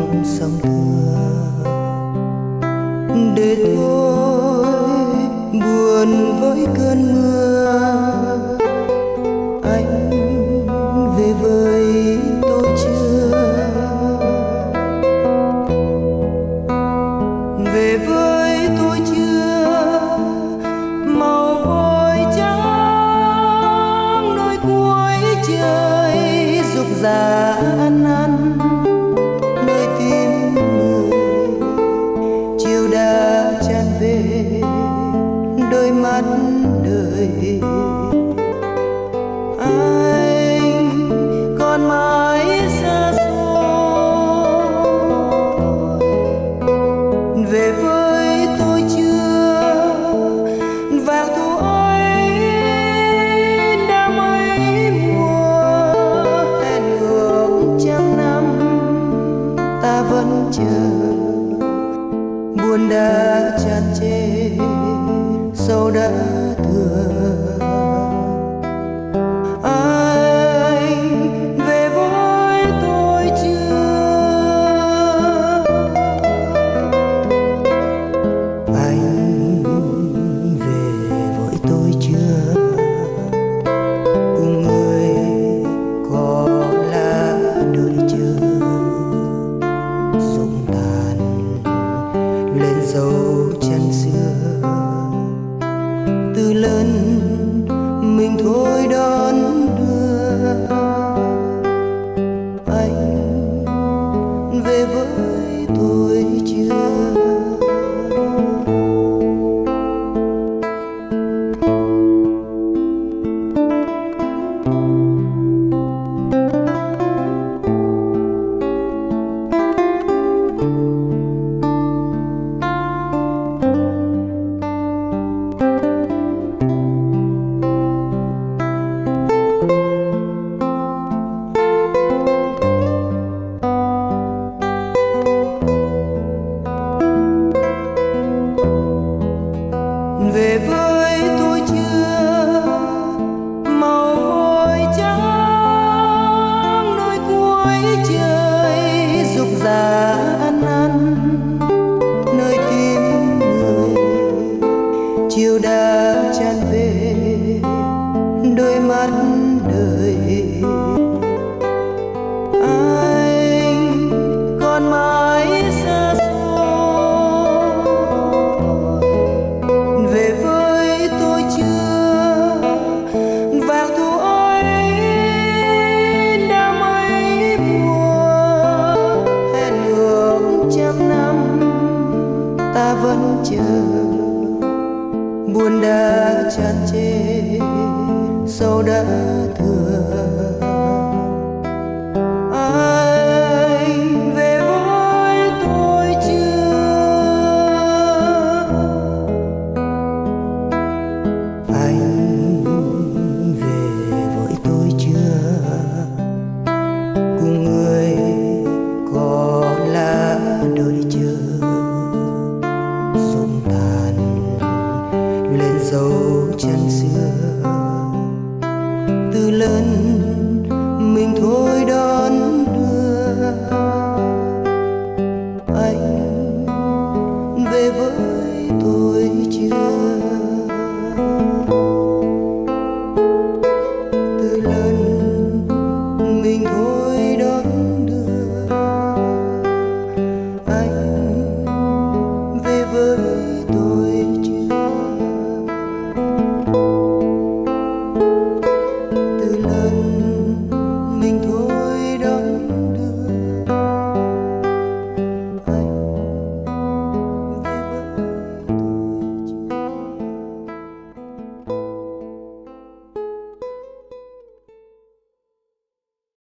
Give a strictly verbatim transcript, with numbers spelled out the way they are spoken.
sông thưa để tôi buồn với cơn mưa. Anh về với tôi chưa? Về với tôi chưa? Màu vội trắng đôi cuối trời rục rã ăn năn nơi tim người. Chiều đã tràn về đôi mắt đời. Anh còn mãi xa xôi. Về với tôi chưa? Vào thu ấy đã mấy mùa hẹn ước trăm năm ta vẫn chờ. Buồn đã tràn trề sâu đã thừa. Anh về với tôi chưa? Anh về với tôi chưa? Cùng người có lá đợi chờ rụng tàn lên dấu chân xưa. Từ lớn mình thôi đón đưa. Anh về với tôi chưa? Về với